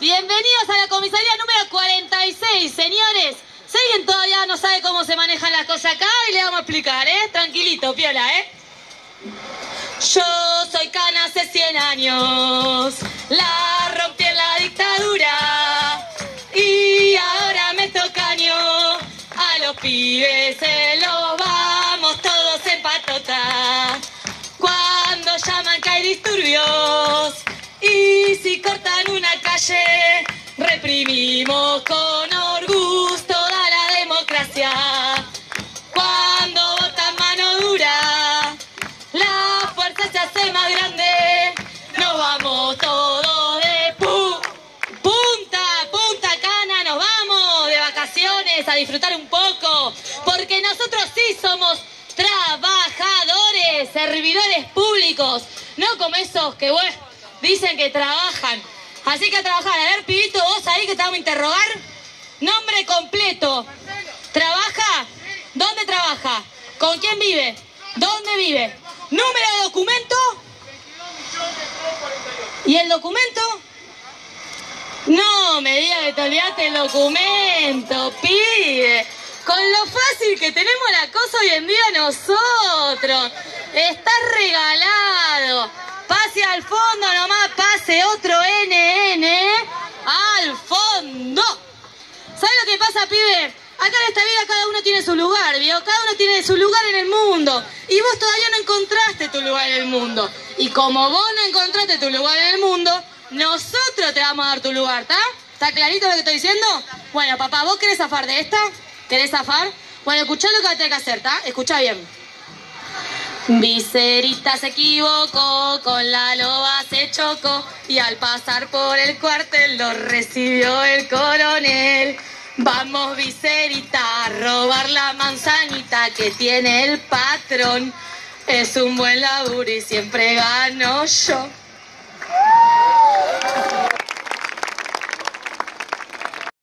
Bienvenidos a la comisaría número 46, señores. Si alguien todavía no sabe cómo se manejan las cosas acá, y le vamos a explicar, tranquilito, piola, Yo soy Cana hace 100 años, la rompí en la dictadura y ahora me toca año. A los pibes se los vamos todos en patota cuando llaman que hay disturbios y si cortan una calle reprimimos con orgullo toda la democracia. Cuando votan mano dura la fuerza se hace más grande, nos vamos todos de punta cana, nos vamos de vacaciones a disfrutar un poco, porque nosotros sí somos trabajadores, servidores públicos, no como esos que dicen que trabajan. Así que a trabajar. A ver, pibito, vos ahí que te vamos a interrogar. Nombre completo. ¿Trabaja? ¿Dónde trabaja? ¿Con quién vive? ¿Dónde vive? ¿Número de documento? ¿Y el documento? No me digas que te olvidaste el documento, pibe. Con lo fácil que tenemos la cosa hoy en día nosotros. Está regalado. Pase al fondo nomás, pase otro NN. Al fondo. ¿Sabes lo que pasa, pibe? Acá en esta vida cada uno tiene su lugar, ¿vio? Cada uno tiene su lugar en el mundo. Y vos todavía no encontraste tu lugar en el mundo. Y como vos no encontraste tu lugar en el mundo, nosotros te vamos a dar tu lugar, ¿está? ¿Está clarito lo que estoy diciendo? Bueno, papá, ¿vos querés zafar de esta? ¿Querés zafar? Bueno, escuchá lo que vas a tener que hacer, ¿está? Escuchá bien. Viserita se equivocó, con la loba se chocó y al pasar por el cuartel lo recibió el coronel. Vamos, Viserita, a robar la manzanita que tiene el patrón. Es un buen laburo y siempre gano yo.